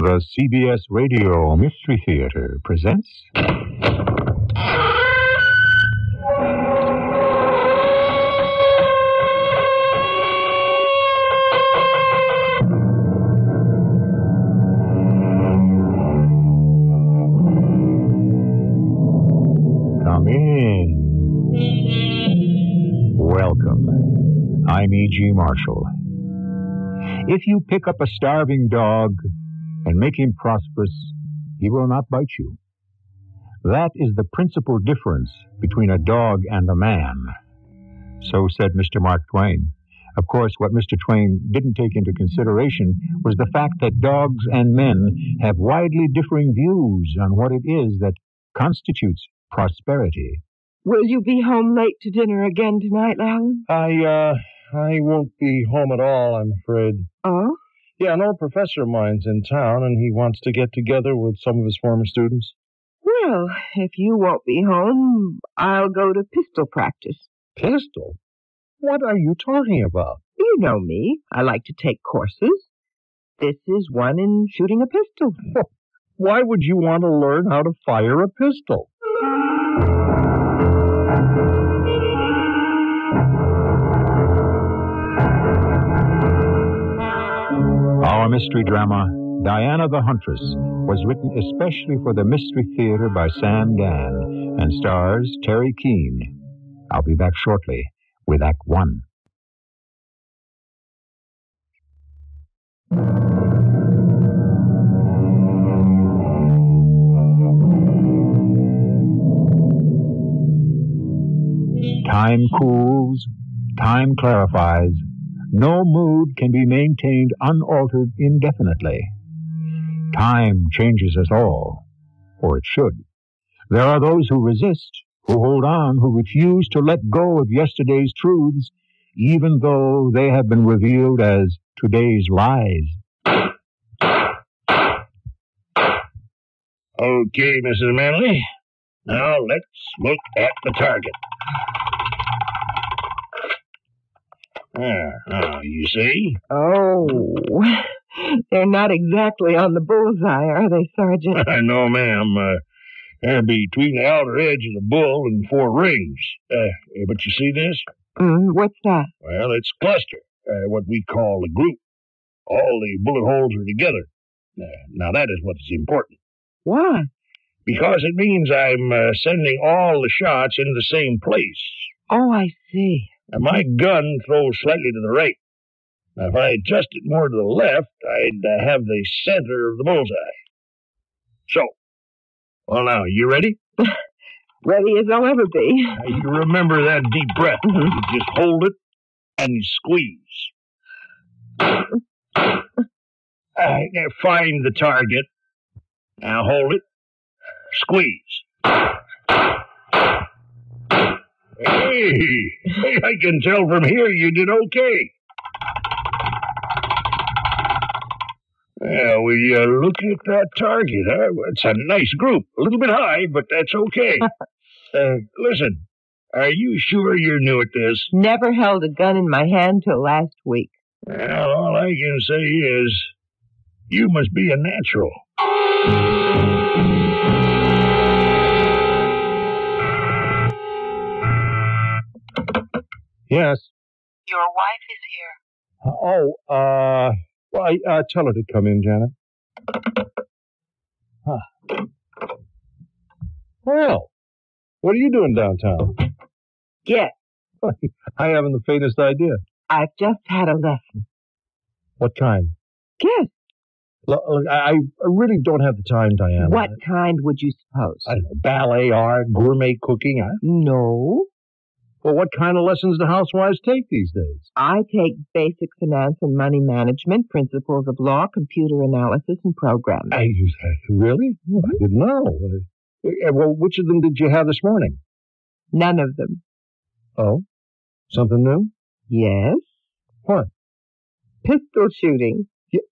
The CBS Radio Mystery Theater presents... Come in. Welcome. I'm E.G. Marshall. If you pick up a starving dog and make him prosperous, he will not bite you. That is the principal difference between a dog and a man. So said Mr. Mark Twain. Of course, what Mr. Twain didn't take into consideration was the fact that dogs and men have widely differing views on what it is that constitutes prosperity. Will you be home late to dinner again tonight, Alan? I won't be home at all, I'm afraid. Oh? Yeah, an old professor of mine's in town, and he wants to get together with some of his former students. Well, if you won't be home, I'll go to pistol practice. Pistol? What are you talking about? You know me. I like to take courses. This is one in shooting a pistol. Why would you want to learn how to fire a pistol? Our mystery drama, Diana the Huntress, was written especially for the Mystery Theater by Sam Dan and stars Terry Keane. I'll be back shortly with Act One. Time cools, time clarifies. No mood can be maintained unaltered indefinitely. Time changes us all, or it should. There are those who resist, who hold on, who refuse to let go of yesterday's truths, even though they have been revealed as today's lies. Okay, Mrs. Manley. Now let's look at the target. You see? Oh, they're not exactly on the bullseye, are they, Sergeant? No, ma'am. They're between the outer edge of the bull and 4 rings. But you see this? What's that? Well, it's a cluster, what we call a group. All the bullet holes are together. Now that is what is important. Why? Because it means I'm sending all the shots into the same place. Oh, I see. Now, my gun throws slightly to the right. Now, if I adjust it more to the left, I'd have the center of the bullseye. So, well, now, you ready? Ready as I'll ever be. Now, you remember that deep breath. You just hold it and squeeze. Now find the target. Now hold it. Squeeze. Hey, I can tell from here you did okay. Well, we look at that target, huh? It's a nice group. A little bit high, but that's okay. Listen, are you sure you're new at this? Never held a gun in my hand till last week. Well, all I can say is, you must be a natural. Yes. Your wife is here. Well, I tell her to come in, Janet. Well, what are you doing downtown? Guess. I haven't the faintest idea. I've just had a lesson. What kind? Guess. Look, I really don't have the time, Diana. What kind would you suppose? I don't know, ballet, art, gourmet cooking. No. Well, what kind of lessons do housewives take these days? I take basic finance and money management, principles of law, computer analysis, and programming. Really? Well, I didn't know. Well, which of them did you have this morning? None of them. Oh? Something new? Yes. What? Pistol shooting.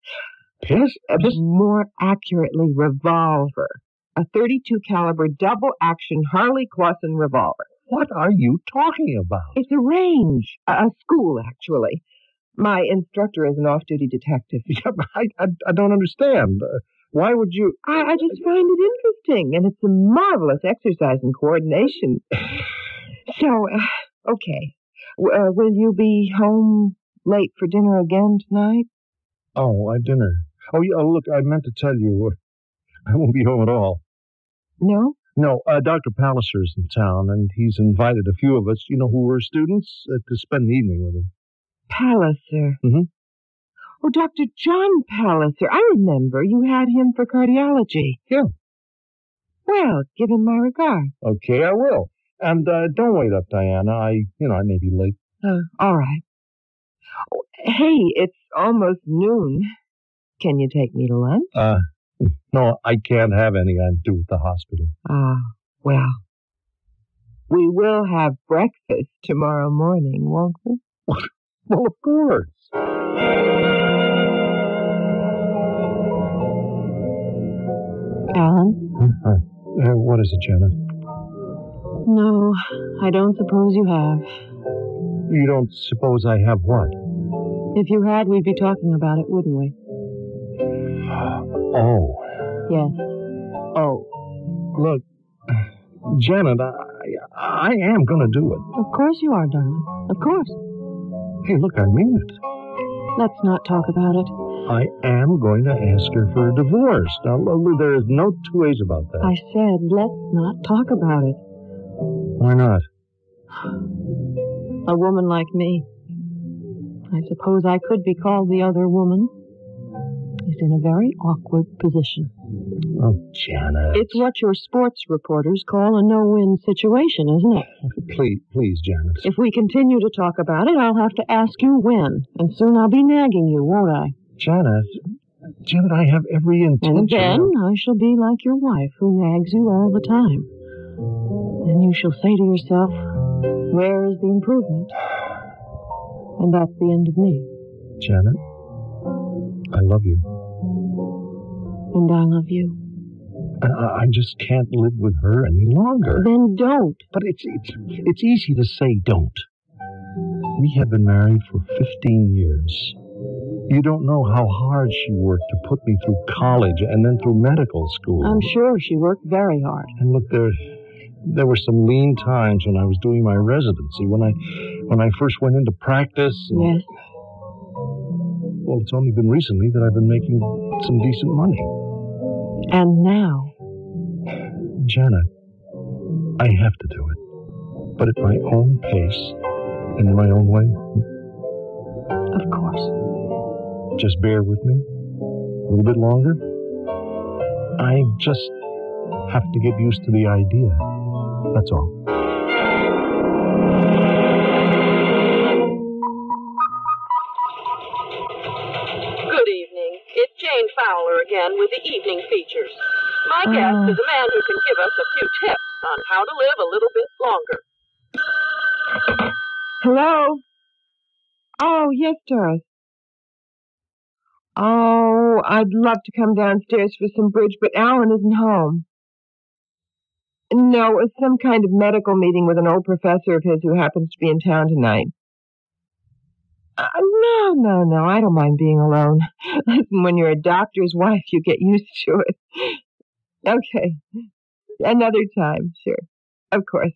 More accurately, revolver. A .32 caliber double-action Harley-Clausen revolver. What are you talking about? It's a range. A school, actually. My instructor is an off-duty detective. Yeah, but I don't understand. Why would you... I just find it interesting, and it's a marvelous exercise in coordination. So, okay. Will you be home late for dinner again tonight? Oh, dinner. Oh, yeah, look, I meant to tell you, I won't be home at all. No? No, Dr. Palliser's in town, and he's invited a few of us, who were students, to spend the evening with him. Palliser. Mm-hmm. Oh, Dr. John Palliser. I remember you had him for cardiology. Yeah. Well, give him my regards. Okay, I will. And don't wait up, Diana. I may be late. All right. Oh, hey, it's almost noon. Can you take me to lunch? No, I can't have any. I'm due at the hospital. Well, we will have breakfast tomorrow morning, won't we? Well, of course. Alan? What is it, Janet? No, I don't suppose you have. You don't suppose I have what? If you had, we'd be talking about it, wouldn't we? Oh. Yes. Oh. Look, Janet, I am going to do it. Of course you are, darling. Of course. Hey, look, I mean it. Let's not talk about it. I am going to ask her for a divorce. Now, there is no two ways about that. I said, let's not talk about it. Why not? A woman like me, I suppose I could be called the other woman, is in a very awkward position. Oh, Janet. It's what your sports reporters call a no-win situation, isn't it? Please, Janet. If we continue to talk about it, I'll have to ask you when, and soon I'll be nagging you, won't I? Janet, I have every intention. And then I shall be like your wife, who nags you all the time. And you shall say to yourself, where is the improvement? And that's the end of me. Janet, I love you. And I love you. I just can't live with her any longer. Then don't. But it's easy to say don't. We have been married for 15 years. You don't know how hard she worked to put me through college and then through medical school. I'm sure she worked very hard. And look, there were some lean times when I was doing my residency, when I first went into practice. Yes. Well, it's only been recently that I've been making some decent money. And now? Janet, I have to do it. But at my own pace and in my own way. Of course. Just bear with me a little bit longer. I just have to get used to the idea. That's all. Good evening. It's Jane Fowler again with the evening features. My guest is a man who can give us a few tips on how to live a little bit longer. Hello? Oh, yes, Doris. Oh, I'd love to come downstairs for some bridge, but Alan isn't home. No, it's some kind of medical meeting with an old professor of his who happens to be in town tonight. No, I don't mind being alone. Listen, when you're a doctor's wife, you get used to it. Okay. Another time, sure. Of course.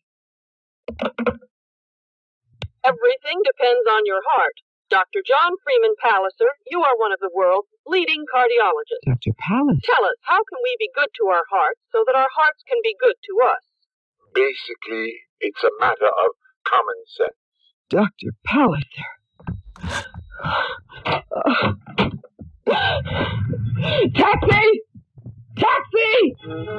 Everything depends on your heart. Dr. John Freeman Palliser, you are one of the world's leading cardiologists. Dr. Palliser? Tell us, how can we be good to our hearts so that our hearts can be good to us? Basically, it's a matter of common sense. Dr. Palliser. Taxi! Taxi!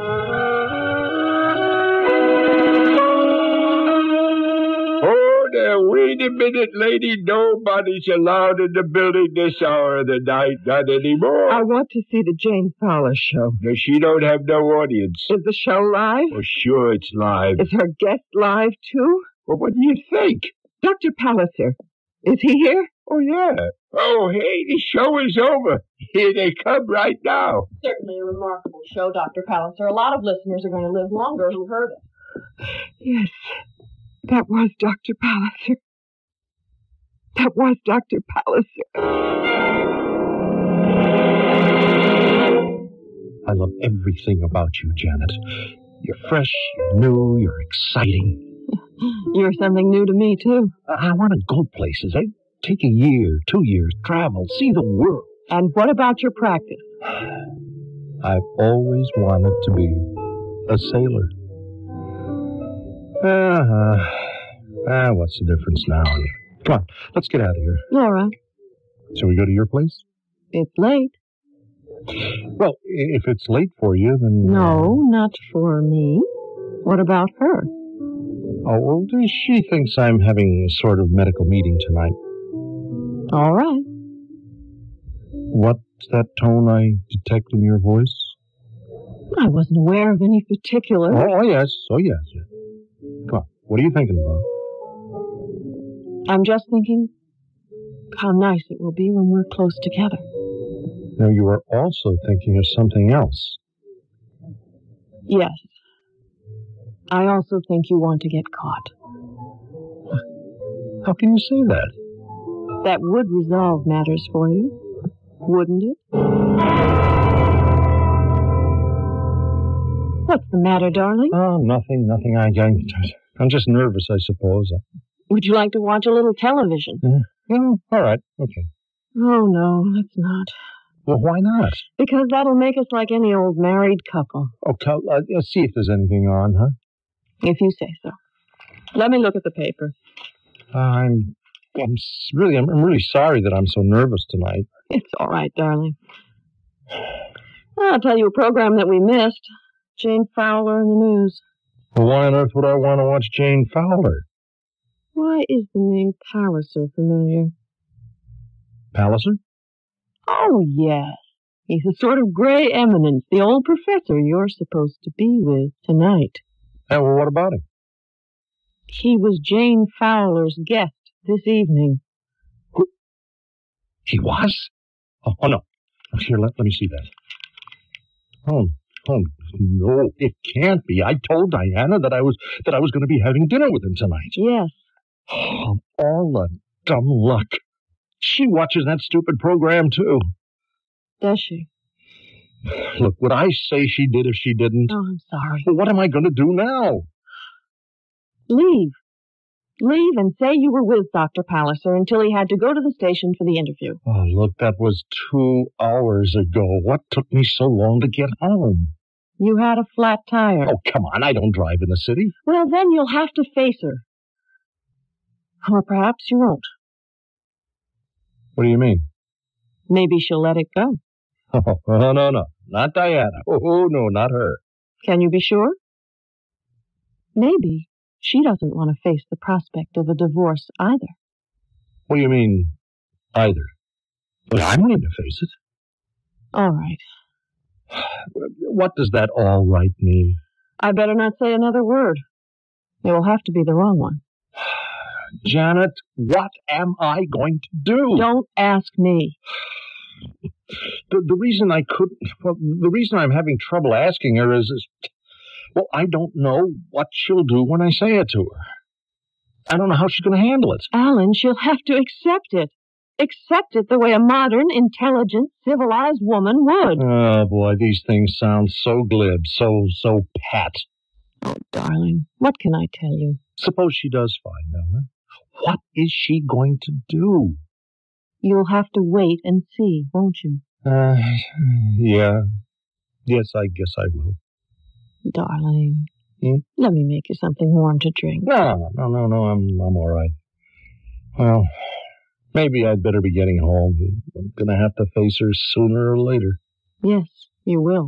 Oh, now, wait a minute, lady. Nobody's allowed in the building this hour of the night, not anymore. I want to see the Jane Fowler show. No, she don't have no audience. Is the show live? Oh, sure, it's live. Is her guest live, too? Well, what do you think? Dr. Palliser. Is he here? Oh, yeah. Oh, hey, the show is over. Here they come right now. Certainly a remarkable show, Dr. Palliser. A lot of listeners are going to live longer who heard it. Yes, that was Dr. Palliser. That was Dr. Palliser. love everything about you, Janet. You're fresh, you're new, you're exciting. You're something new to me, too. I want to go places. I'd take a year, 2 years, travel, see the world. And what about your practice? I've always wanted to be a sailor. What's the difference now? Come on, let's get out of here. All right. Shall we go to your place? It's late. Well, if it's late for you, then... No, not for me. What about her? Oh, well, she thinks I'm having a sort of medical meeting tonight. All right. What's that tone I detect in your voice? I wasn't aware of any particular... Oh, yes. Come on, what are you thinking about? I'm just thinking how nice it will be when we're close together. Now, you are also thinking of something else. Yes. I also think you want to get caught. How can you say that? That would resolve matters for you, wouldn't it? What's the matter, darling? Oh, nothing. I'm just nervous, I suppose. Would you like to watch a little television? All right, okay. Oh, no, let's not. Well, why not? Because that'll make us like any old married couple. Okay, let's see if there's anything on, huh? If you say so. Let me look at the paper. I'm really sorry that I'm so nervous tonight. It's all right, darling. I'll tell you a program that we missed. Jane Fowler in the news. Well, why on earth would I want to watch Jane Fowler? Why is the name Palliser familiar? Palliser? Oh, yes. He's a sort of gray eminence, the old professor you're supposed to be with tonight. Well, what about him? He was Jane Fowler's guest this evening. He was? Oh no. Here, let me see that. Oh, no, it can't be. I told Diana that I was going to be having dinner with him tonight. Yes. Oh, all the dumb luck. She watches that stupid program, too. Does she? Look, would I say she did if she didn't? Oh, I'm sorry. Well, what am I going to do now? Leave. Leave and say you were with Dr. Palliser until he had to go to the station for the interview. Oh, look, that was 2 hours ago. What took me so long to get home? You had a flat tire. Oh, come on, I don't drive in the city. Well, then you'll have to face her. Or perhaps you won't. What do you mean? Maybe she'll let it go. Oh, no. Not Diana. Oh, no, not her. Can you be sure? Maybe she doesn't want to face the prospect of a divorce either. What do you mean, either? Well, I'm willing to face it. All right. What does that all right mean? I better not say another word. It will have to be the wrong one. Janet, what am I going to do? Don't ask me. The reason the reason I'm having trouble asking her is, well, I don't know what she'll do when I say it to her. I don't know how she's going to handle it. Alan, she'll have to accept it. Accept it the way a modern, intelligent, civilized woman would. Oh, boy, these things sound so glib, so pat. Oh, darling, what can I tell you? Suppose she does find out, huh? What is she going to do? You'll have to wait and see, won't you? Yeah. Yes, I guess I will. Darling, let me make you something warm to drink. No, I'm all right. Well, maybe I'd better be getting home. I'm going to have to face her sooner or later. Yes, you will.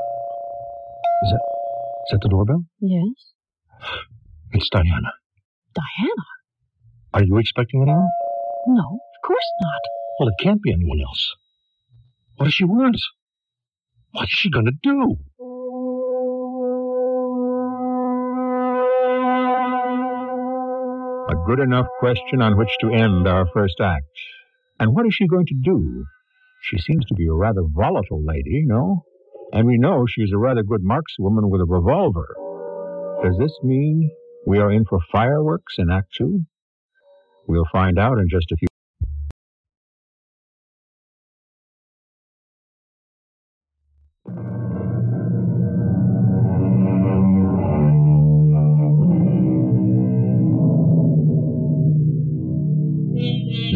Is that the doorbell? Yes. It's Diana. Diana? Are you expecting anyone? No, of course not. Well, it can't be anyone else. What does she want? What's she going to do? A good enough question on which to end our first act. And what is she going to do? She seems to be a rather volatile lady, no? And we know she's a rather good markswoman with a revolver. Does this mean we are in for fireworks in Act 2? We'll find out in just a few.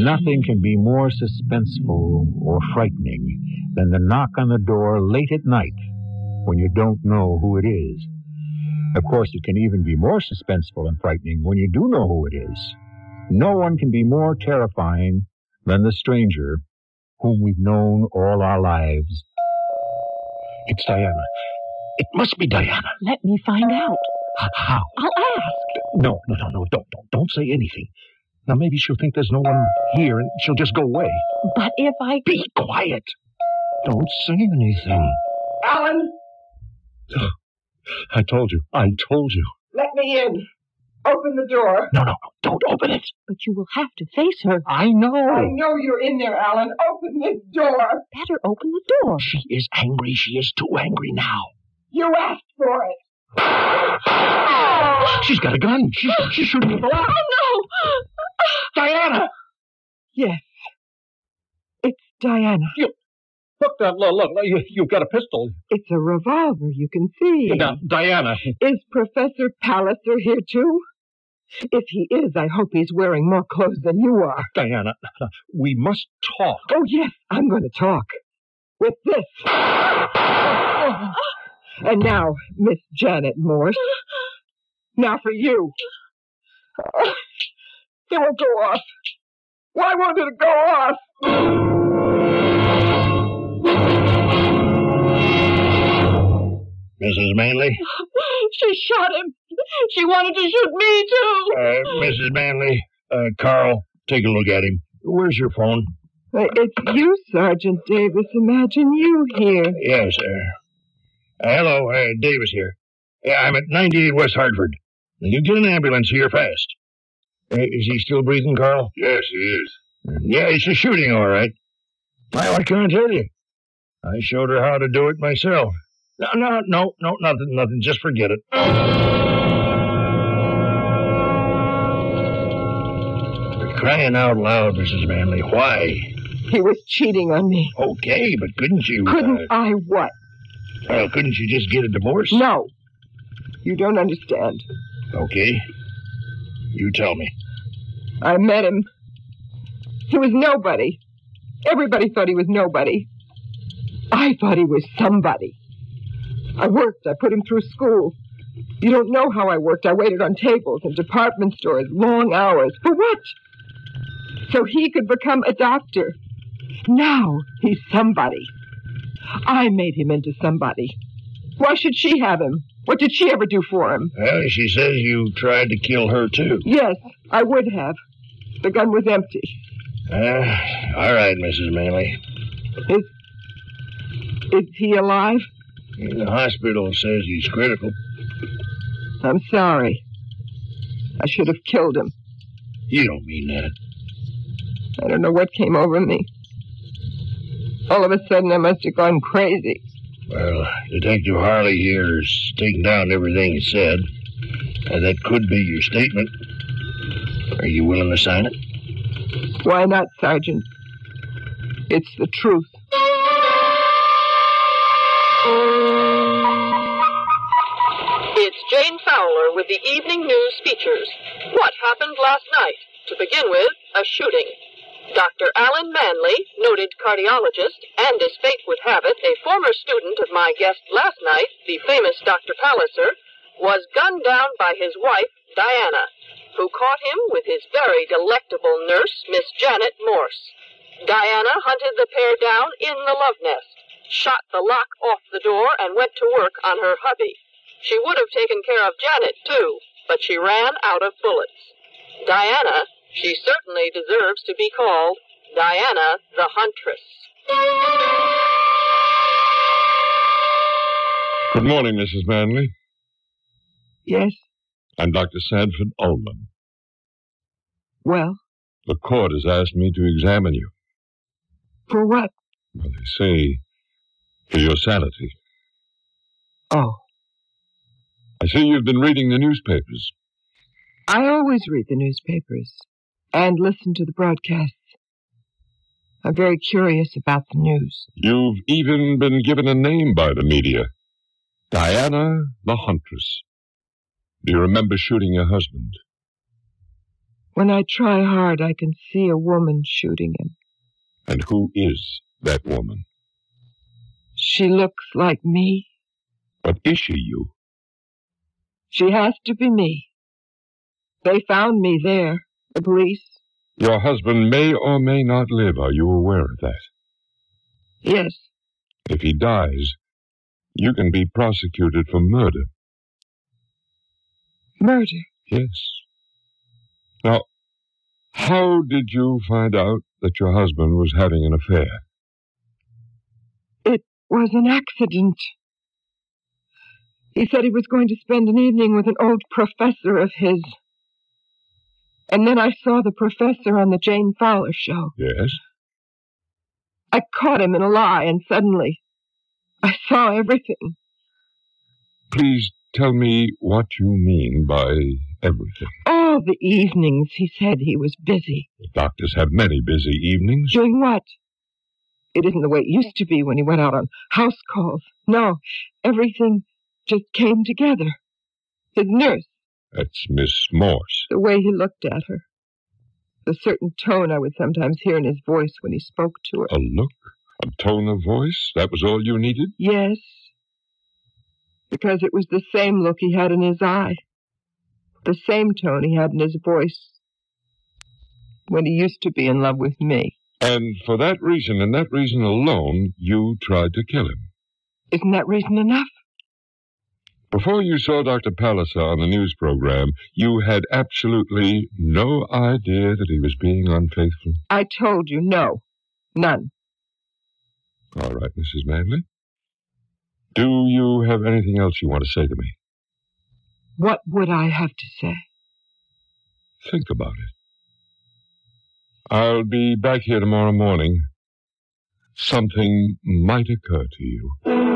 Nothing can be more suspenseful or frightening than the knock on the door late at night when you don't know who it is. Of course, it can even be more suspenseful and frightening when you do know who it is. No one can be more terrifying than the stranger whom we've known all our lives. It's Diana. It must be Diana. Let me find out. How? I'll ask. No. Don't say anything. Now, maybe she'll think there's no one here and she'll just go away. But if I... Be quiet. Don't say anything. Alan, I told you. let me in. Open the door. No, don't open it. But you will have to face her. I know. I know you're in there, Alan. Open the door. Better open the door. She is angry. She is too angry now. You asked for it. She's got a gun. She's shooting at the lock. Oh, no. Diana! Yes. It's Diana. Look, you've got a pistol. It's a revolver, you can see. Now, Diana. Is Professor Palliser here, too? If he is, I hope he's wearing more clothes than you are. Diana, we must talk. Oh, yes, I'm going to talk. With this. And now, Miss Janet Morse. Now for you. It won't go off. Why won't it go off? Mrs. Manley? She shot him. She wanted to shoot me, too. Mrs. Manley, Carl, take a look at him. Where's your phone? It's you, Sergeant Davis. Imagine you here. Yes, sir. Hello, Davis here. I'm at 98 West Hartford. You get an ambulance here fast. Is he still breathing, Carl? Yes, he is. Yeah, it's a shooting, all right. What can I tell you? I showed her how to do it myself. No, nothing. Just forget it. Crying out loud, Mrs. Manley. Why? He was cheating on me. Okay, but couldn't you... Couldn't I what? Well, couldn't you just get a divorce? No. You don't understand. Okay. You tell me. I met him. He was nobody. Everybody thought he was nobody. I thought he was somebody. I worked. I put him through school. You don't know how I worked. I waited on tables in department stores, long hours. For what? So he could become a doctor. Now he's somebody. I made him into somebody. Why should she have him? What did she ever do for him? Well, she says you tried to kill her, too. Yes, I would have. The gun was empty. All right, Mrs. Manley. Is he alive? The hospital says he's critical. I'm sorry. I should have killed him. You don't mean that. I don't know what came over me. All of a sudden, I must have gone crazy. Well, Detective Harley here has taken down everything he said. That could be your statement. Are you willing to sign it? Why not, Sergeant? It's the truth. It's Jane Fowler with the Evening News Features. What happened last night? To begin with, a shooting. Dr. Alan Manley, noted cardiologist, and as fate would have it, a former student of my guest last night, the famous Dr. Palliser, was gunned down by his wife, Diana, who caught him with his very delectable nurse, Miss Janet Morse. Diana hunted the pair down in the love nest, shot the lock off the door, and went to work on her hubby. She would have taken care of Janet, too, but she ran out of bullets. Diana, she certainly deserves to be called Diana the Huntress. Good morning, Mrs. Manley. Yes? I'm Dr. Sanford Ullman. Well? The court has asked me to examine you. For what? Well, they say for your sanity. Oh. I see you've been reading the newspapers. I always read the newspapers and listen to the broadcasts. I'm very curious about the news. You've even been given a name by the media. Diana the Huntress. Do you remember shooting your husband? When I try hard, I can see a woman shooting him. And who is that woman? She looks like me. But is she you? She has to be me. They found me there, the police. Your husband may or may not live. Are you aware of that? Yes. If he dies, you can be prosecuted for murder. Murder? Yes. Now, how did you find out that your husband was having an affair? It was an accident. He said he was going to spend an evening with an old professor of his. And then I saw the professor on the Jane Fowler show. Yes? I caught him in a lie, and suddenly I saw everything. Please tell me what you mean by everything. All the evenings he said he was busy. Doctors have many busy evenings. Doing what? It isn't the way it used to be when he went out on house calls. No, everything just came together. His nurse. That's Miss Morse. The way he looked at her. The certain tone I would sometimes hear in his voice when he spoke to her. A look? A tone of voice? That was all you needed? Yes. Because it was the same look he had in his eye. The same tone he had in his voice when he used to be in love with me. And for that reason, and that reason alone, you tried to kill him. Isn't that reason enough? Before you saw Dr. Palliser on the news program, you had absolutely no idea that he was being unfaithful? I told you, no. None. All right, Mrs. Manley. Do you have anything else you want to say to me? What would I have to say? Think about it. I'll be back here tomorrow morning. Something might occur to you.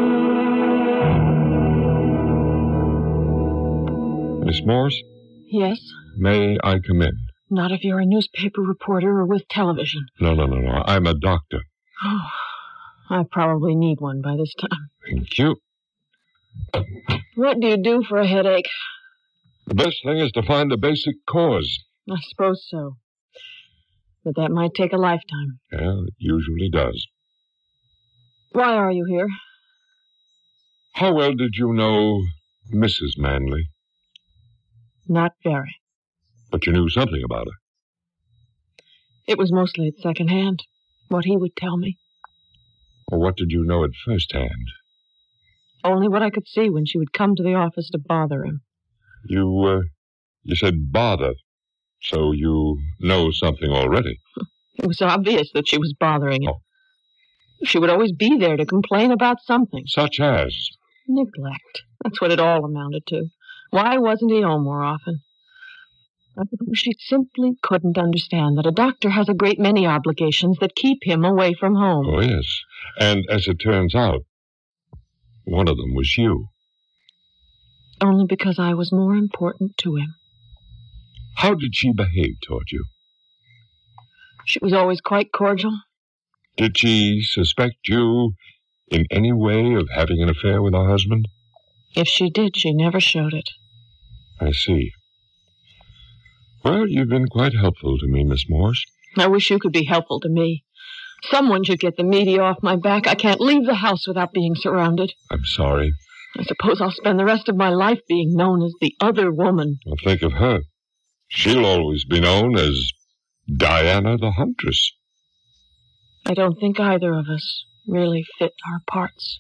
Miss Morse? Yes? May I come in? Not if you're a newspaper reporter or with television. No. I'm a doctor. Oh, I probably need one by this time. Thank you. What do you do for a headache? The best thing is to find the basic cause. I suppose so. But that might take a lifetime. Yeah, it usually does. Why are you here? How well did you know Mrs. Manley? Not very. But you knew something about her. It was mostly at second hand. What he would tell me. Or what did you know at first hand? Only what I could see when she would come to the office to bother him. You said bother, so you know something already. It was obvious that she was bothering him. Oh. She would always be there to complain about something. Such as? Neglect. That's what it all amounted to. Why wasn't he home more often? She simply couldn't understand that a doctor has a great many obligations that keep him away from home. Oh, yes. And as it turns out, one of them was you. Only because I was more important to him. How did she behave toward you? She was always quite cordial. Did she suspect you in any way of having an affair with her husband? If she did, she never showed it. I see. Well, you've been quite helpful to me, Miss Morse. I wish you could be helpful to me. Someone should get the media off my back. I can't leave the house without being surrounded. I'm sorry. I suppose I'll spend the rest of my life being known as the other woman. Well, think of her. She'll always be known as Diana the Huntress. I don't think either of us really fit our parts.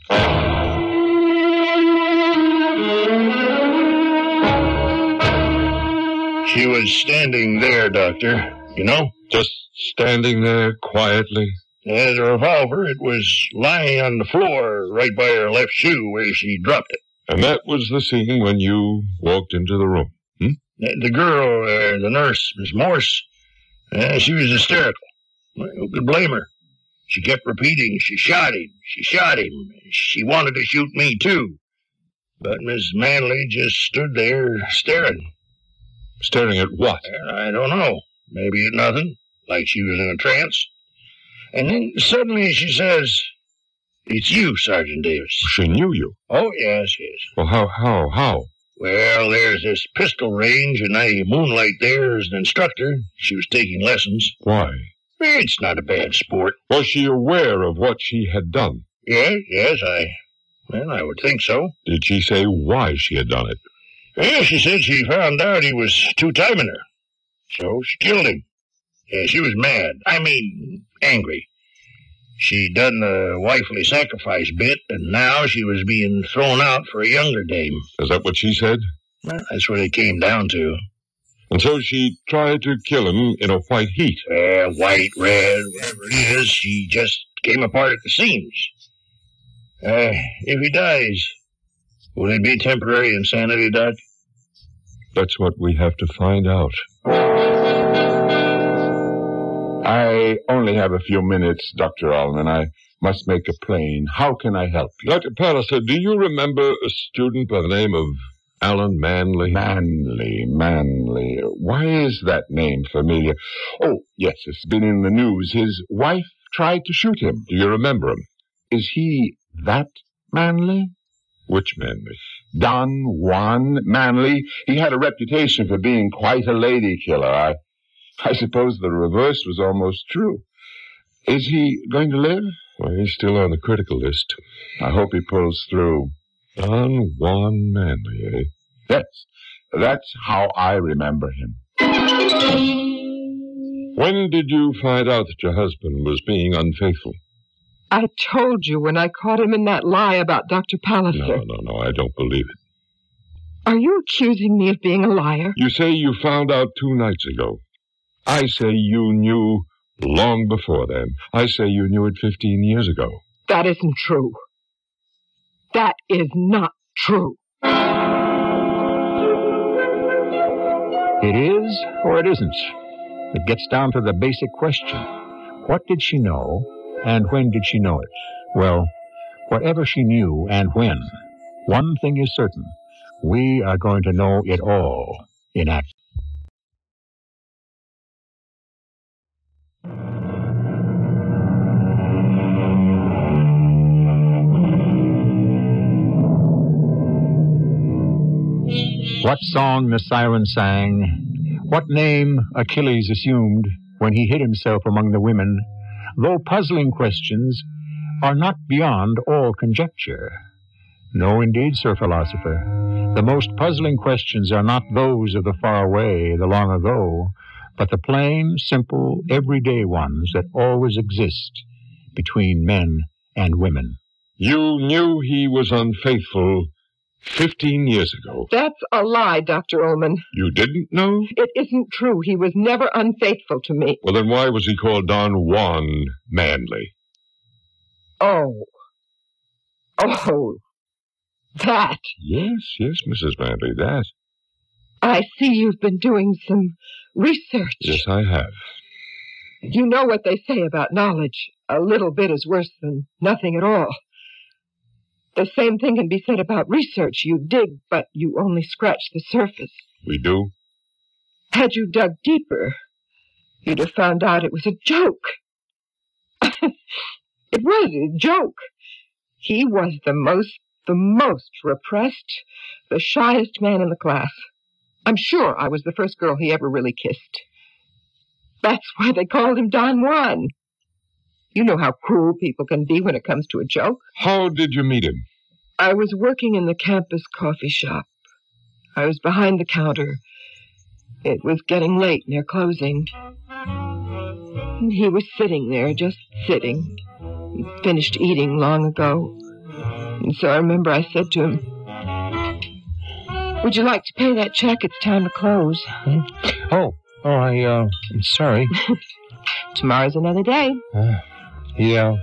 She was standing there, Doctor, you know? Just standing there quietly? As a revolver, it was lying on the floor right by her left shoe where she dropped it. And that was the scene when you walked into the room, The girl, the nurse, Miss Morse, she was hysterical. Who could blame her? She kept repeating, she shot him, she shot him. She wanted to shoot me, too. But Miss Manley just stood there staring. Staring at what? I don't know. Maybe at nothing, like she was in a trance. And then suddenly she says, "It's you, Sergeant Davis." She knew you. Oh, yes. Well, how? Well, there's this pistol range, and I moonlight there as an instructor. She was taking lessons. Why? It's not a bad sport. Was she aware of what she had done? Yes, I would think so. Did she say why she had done it? Yeah, she said she found out he was two-timing her. So she killed him. Yeah, she was mad. Angry. She done the wifely sacrifice bit, and now she was being thrown out for a younger dame. Is that what she said? Well, that's what it came down to. And so she tried to kill him in a white heat. White, red, whatever it is, she just came apart at the seams. If he dies, will it be temporary insanity, Doc? That's what we have to find out. I only have a few minutes, Dr. Allman. I must make it plain. How can I help you? Dr. Palliser, do you remember a student by the name of Alan Manley? Manley. Why is that name familiar? Oh, yes, it's been in the news. His wife tried to shoot him. Do you remember him? Is he that Manley? Which Manley? Don Juan Manley. He had a reputation for being quite a lady killer. I suppose the reverse was almost true. Is he going to live? Well, he's still on the critical list. I hope he pulls through. Don Juan Manley, eh? Yes, that's how I remember him. When did you find out that your husband was being unfaithful? I told you when I caught him in that lie about Dr. Palliser. No, I don't believe it. Are you accusing me of being a liar? You say you found out 2 nights ago. I say you knew long before then. I say you knew it 15 years ago. That isn't true. That is not true. It is or it isn't. It gets down to the basic question. What did she know, and when did she know it? Well, whatever she knew and when, one thing is certain. We are going to know it all in action. What song the siren sang, what name Achilles assumed when he hid himself among the women, though puzzling questions, are not beyond all conjecture. No, indeed, Sir Philosopher. The most puzzling questions are not those of the far away, the long ago, but the plain, simple, everyday ones that always exist between men and women. You knew he was unfaithful 15 years ago. That's a lie, Dr. Ullman. You didn't know? It isn't true. He was never unfaithful to me. Well, then why was he called Don Juan Manley? Oh, that. Yes, Mrs. Manley, that. I see you've been doing some research. Yes, I have. You know what they say about knowledge. A little bit is worse than nothing at all. The same thing can be said about research. You dig, but you only scratch the surface. We do? Had you dug deeper, you'd have found out it was a joke. It was a joke. He was the most repressed, the shyest man in the class. I'm sure I was the first girl he ever really kissed. That's why they called him Don Juan. You know how cruel people can be when it comes to a joke. How did you meet him? I was working in the campus coffee shop. I was behind the counter. It was getting late near closing. And he was sitting there, just sitting. He'd finished eating long ago. And so I remember I said to him, "Would you like to pay that check? It's time to close." I'm sorry. Tomorrow's another day. Yeah.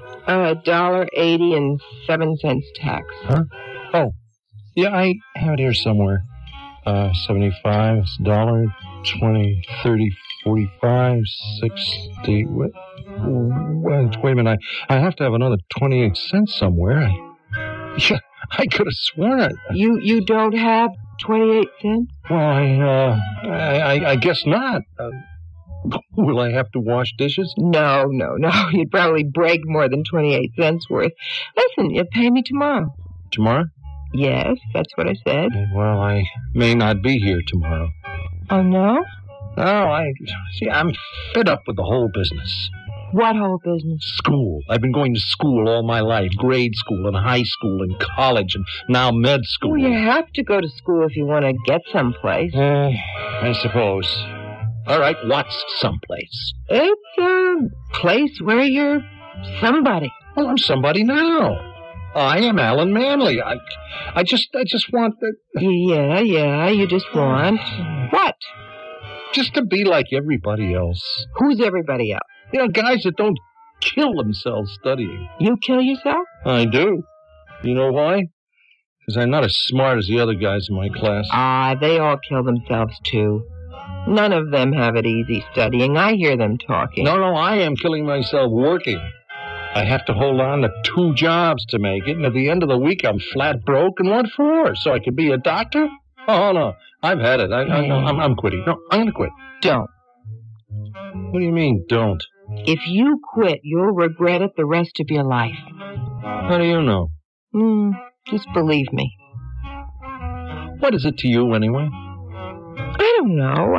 $1.80 tax. Huh? Oh, yeah, I have it here somewhere. 75, it's $1, 20, 30, 45, 60. Wait a minute. I have to have another 28 cents somewhere. I could have sworn it. You don't have 28 cents? Well, I guess not. Will I have to wash dishes? No. You'd probably break more than 28 cents worth. Listen, you pay me tomorrow. Tomorrow? Yes, that's what I said. Well, I may not be here tomorrow. Oh, no? No, I'm fed up with the whole business. What whole business? School. I've been going to school all my life. Grade school and high school and college and now med school. Well, you have to go to school if you want to get someplace. I suppose. All right, what's someplace? It's a place where you're somebody. Well, I'm somebody now. I am Alan Manley. I just want the... Yeah, you just want... What? Just to be like everybody else. Who's everybody else? You know, guys that don't kill themselves studying. You kill yourself? I do. You know why? Because I'm not as smart as the other guys in my class. They all kill themselves, too. None of them have it easy studying. I hear them talking. No, I am killing myself working. I have to hold on to 2 jobs to make it, and at the end of the week, I'm flat broke. And what for? So I could be a doctor? Oh, no. I've had it. I'm quitting. No, I'm going to quit. Don't. What do you mean, don't? If you quit, you'll regret it the rest of your life. How do you know? Just believe me. What is it to you, anyway? I don't know.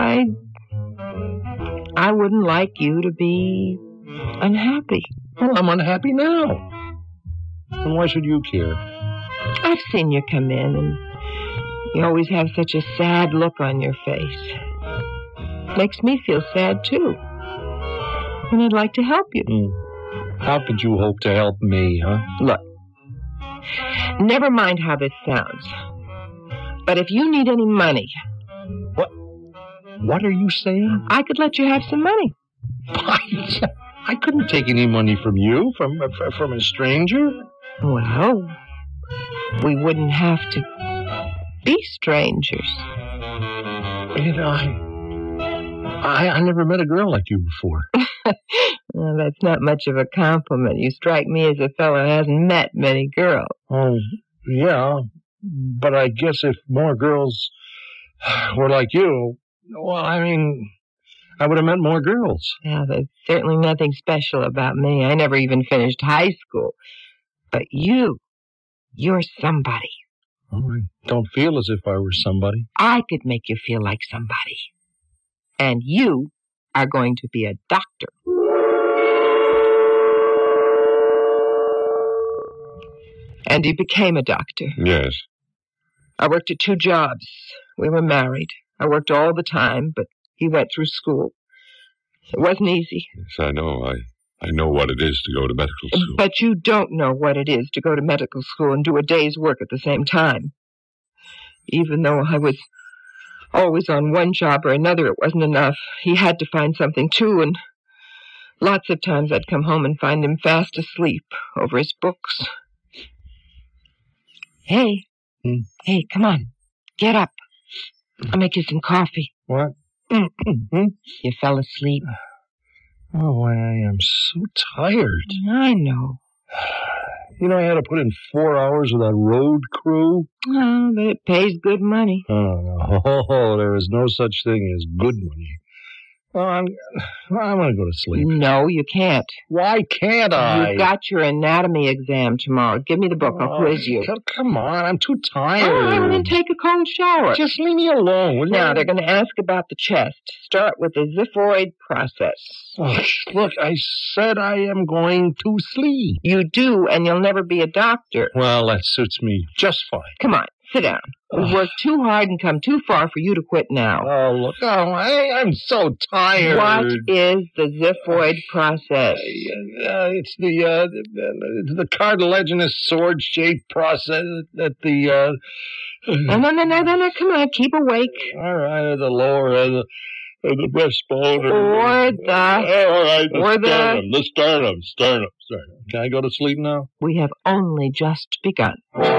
I wouldn't like you to be unhappy. Well, I'm unhappy now. And why should you care? I've seen you come in, and you always have such a sad look on your face. Makes me feel sad, too. And I'd like to help you. How could you hope to help me, huh? Look, never mind how this sounds, but if you need any money... What are you saying? I could let you have some money. I couldn't take any money from you, from a stranger. Well, we wouldn't have to be strangers. You know, I never met a girl like you before. Well, that's not much of a compliment. You strike me as a fellow who hasn't met many girls. Oh, yeah, but I guess if more girls were like you, well, I mean, I would have met more girls. Yeah, there's certainly nothing special about me. I never even finished high school. But you're somebody. Oh, I don't feel as if I were somebody. I could make you feel like somebody. And you are going to be a doctor. And he became a doctor. Yes. I worked at 2 jobs. We were married. I worked all the time, but he went through school. It wasn't easy. Yes, I know. I know what it is to go to medical school. But you don't know what it is to go to medical school and do a day's work at the same time. Even though I was always on one job or another, it wasn't enough. He had to find something, too, and lots of times I'd come home and find him fast asleep over his books. Hey. Hey, come on. Get up. I'll make you some coffee. What? You fell asleep. Oh, I am so tired. I know. You know, I had to put in 4 hours with that road crew. Oh, but it pays good money. Oh, there is no such thing as good money. Oh, I'm going to go to sleep. No, you can't. Why can't I? You've got your anatomy exam tomorrow. Give me the book. I'll quiz you. Come on, I'm too tired. All right, then take a cold shower. Just leave me alone, will you? Now, they're going to ask about the chest. Start with the xiphoid process. Oh, look, I said I am going to sleep. You do, and you'll never be a doctor. Well, that suits me just fine. Come on, sit down. We've worked too hard and come too far for you to quit now. Oh, look, I'm so tired. What is the xiphoid process? It's the cartilaginous sword-shaped process that the... No, come on, keep awake. All right, the lower end of the breastbone. Or the sternum. Can I go to sleep now? We have only just begun.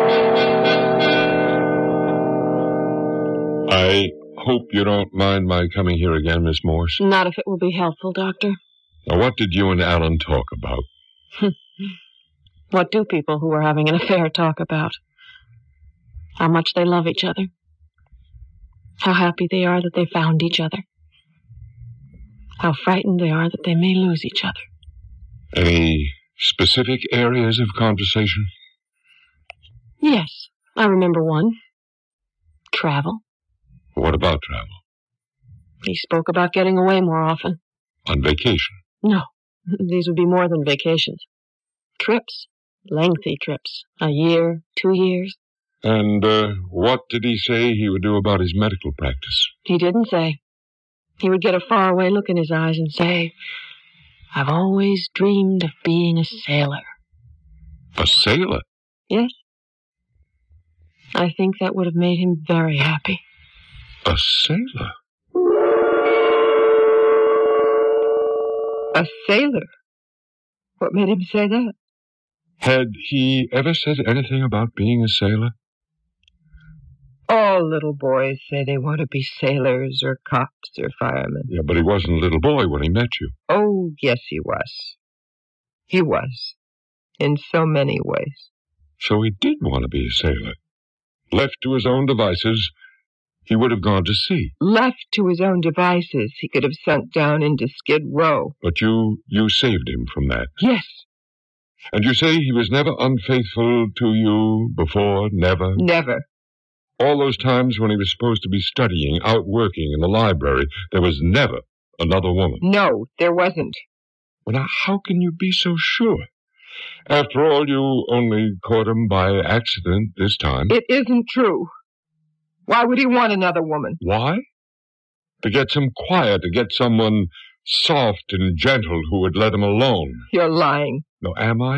I hope you don't mind my coming here again, Miss Morse. Not if it will be helpful, Doctor. Now, what did you and Alan talk about? What do people who are having an affair talk about? How much they love each other. How happy they are that they found each other. How frightened they are that they may lose each other. Any specific areas of conversation? Yes. I remember one. Travel. What about travel? He spoke about getting away more often. On vacation? No, these would be more than vacations. Trips. Lengthy trips. A year, 2 years. And what did he say he would do about his medical practice? He didn't say. He would get a faraway look in his eyes and say, I've always dreamed of being a sailor. A sailor? Yes. I think that would have made him very happy. A sailor? A sailor? What made him say that? Had he ever said anything about being a sailor? All little boys say they want to be sailors or cops or firemen. Yeah, but he wasn't a little boy when he met you. Oh, yes, he was. He was. In so many ways. So he did want to be a sailor. Left to his own devices, he would have gone to sea. Left to his own devices, he could have sunk down into Skid Row. But you saved him from that. Yes. And you say he was never unfaithful to you before? Never? Never. All those times when he was supposed to be studying, out working in the library, there was never another woman? No, there wasn't. Well, now, how can you be so sure? After all, you only caught him by accident this time. It isn't true. Why would he want another woman? Why? To get some quiet, to get someone soft and gentle who would let him alone. You're lying. No, am I?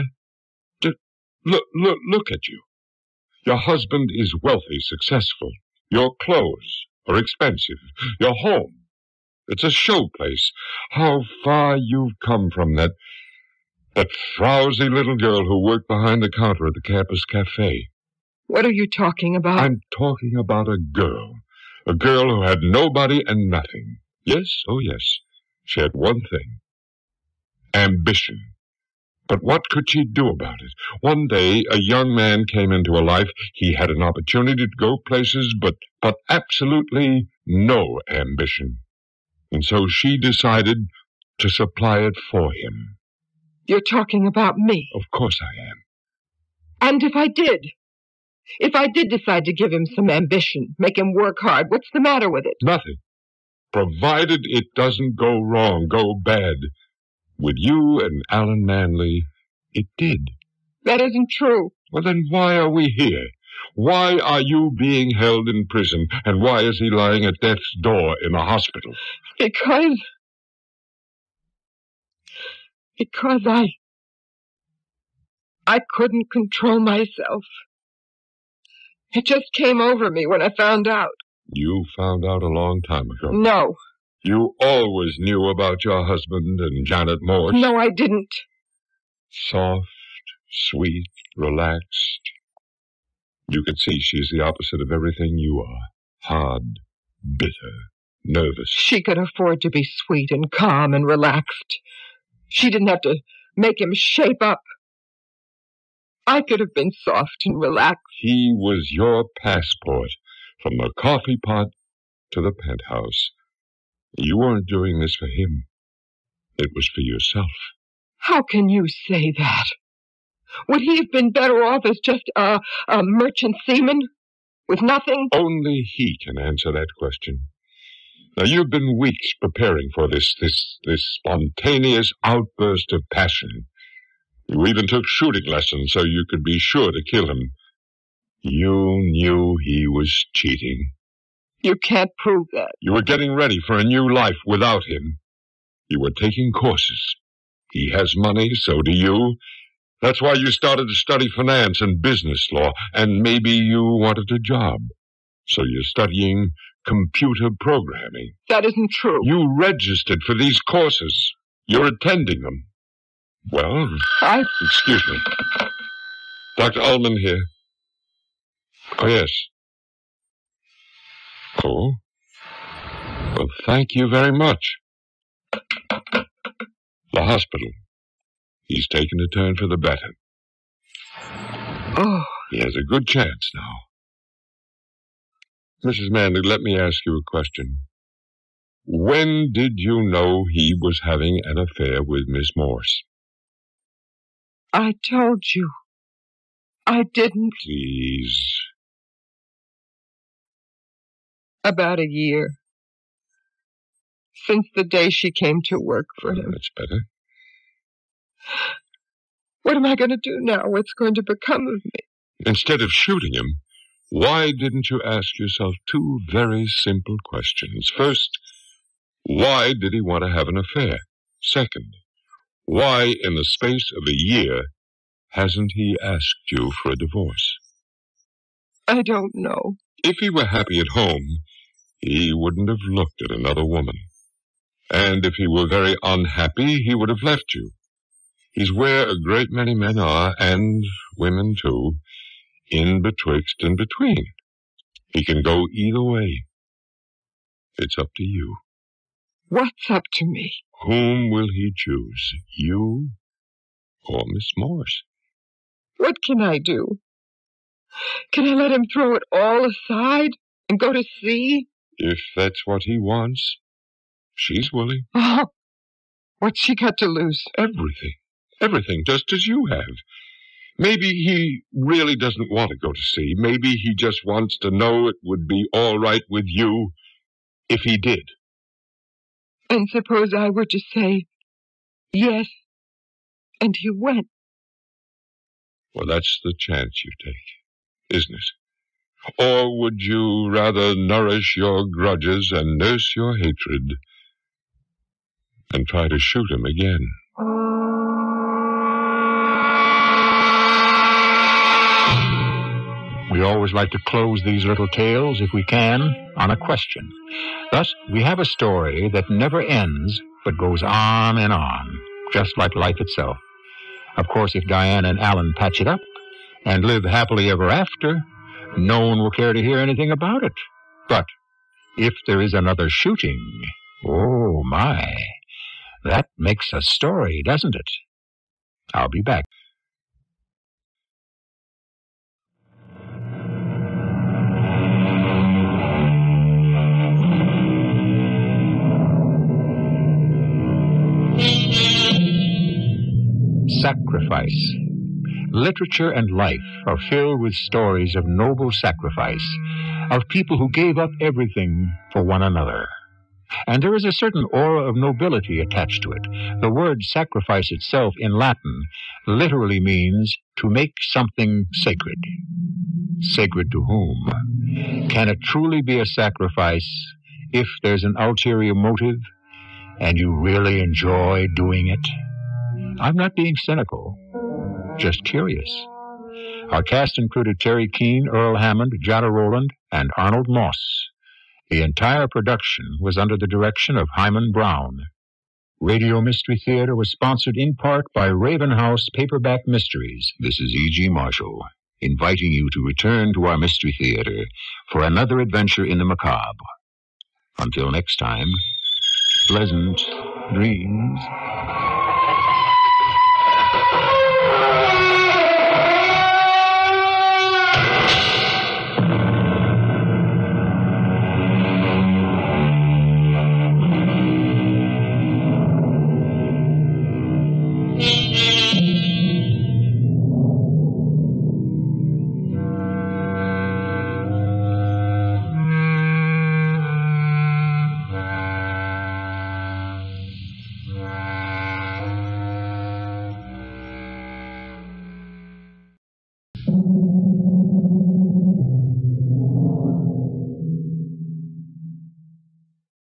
Look at you. Your husband is wealthy, successful. Your clothes are expensive. Your home, it's a show place. How far you've come from that frowsy little girl who worked behind the counter at the campus cafe. What are you talking about? I'm talking about a girl who had nobody and nothing. Yes, oh yes, she had one thing. Ambition. But what could she do about it? One day, a young man came into her life. He had an opportunity to go places, but absolutely no ambition. And so she decided to supply it for him. You're talking about me. Of course I am. And if I did decide to give him some ambition, make him work hard, what's the matter with it? Nothing. Provided it doesn't go wrong, go bad. With you and Alan Manley, it did. That isn't true. Well, then why are we here? Why are you being held in prison? And why is he lying at death's door in a hospital? Because I couldn't control myself. It just came over me when I found out. You found out a long time ago. No. You always knew about your husband and Janet Morse. No, I didn't. Soft, sweet, relaxed. You could see she's the opposite of everything you are. Hard, bitter, nervous. She could afford to be sweet and calm and relaxed. She didn't have to make him shape up. I could have been soft and relaxed. He was your passport from the coffee pot to the penthouse. You weren't doing this for him. It was for yourself. How can you say that? Would he have been better off as just a merchant seaman with nothing? Only he can answer that question. Now, you've been weeks preparing for this spontaneous outburst of passion. You even took shooting lessons so you could be sure to kill him. You knew he was cheating. You can't prove that. You were getting ready for a new life without him. You were taking courses. He has money, so do you. That's why you started to study finance and business law, and maybe you wanted a job. So you're studying computer programming. That isn't true. You registered for these courses. You're attending them. Well, excuse me. Dr. Ullman here. Oh, yes. Oh. Well, thank you very much. The hospital. He's taken a turn for the better. Oh. He has a good chance now. Mrs. Manley, let me ask you a question. When did you know he was having an affair with Miss Morse? I told you. I didn't. Please. About a year. Since the day she came to work for him. That's better. What am I going to do now? What's going to become of me? Instead of shooting him, why didn't you ask yourself two very simple questions? First, why did he want to have an affair? Second, why in the space of a year hasn't he asked you for a divorce? I don't know. If he were happy at home, he wouldn't have looked at another woman. And if he were very unhappy, he would have left you. He's where a great many men are, and women too, in betwixt and between. He can go either way. It's up to you. What's up to me? Whom will he choose, you or Miss Morse? What can I do? Can I let him throw it all aside and go to sea? If that's what he wants, she's willing. Oh, what's she got to lose? Everything. Everything, just as you have. Maybe he really doesn't want to go to sea. Maybe he just wants to know it would be all right with you if he did. And suppose I were to say yes, and he went. Well, that's the chance you take, isn't it? Or would you rather nourish your grudges and nurse your hatred and try to shoot him again? We always like to close these little tales, if we can, on a question. Thus, we have a story that never ends, but goes on and on, just like life itself. Of course, if Diane and Alan patch it up and live happily ever after, no one will care to hear anything about it. But if there is another shooting, oh my, that makes a story, doesn't it? I'll be back. Sacrifice. Literature and life are filled with stories of noble sacrifice, of people who gave up everything for one another. And there is a certain aura of nobility attached to it. The word sacrifice itself in Latin literally means to make something sacred. Sacred to whom? Can it truly be a sacrifice if there's an ulterior motive and you really enjoy doing it? I'm not being cynical, just curious. Our cast included Terry Keane, Earl Hammond, Jada Rowland, and Arnold Moss. The entire production was under the direction of Hyman Brown. Radio Mystery Theater was sponsored in part by Raven House Paperback Mysteries. This is E.G. Marshall, inviting you to return to our Mystery Theater for another adventure in the macabre. Until next time, pleasant dreams.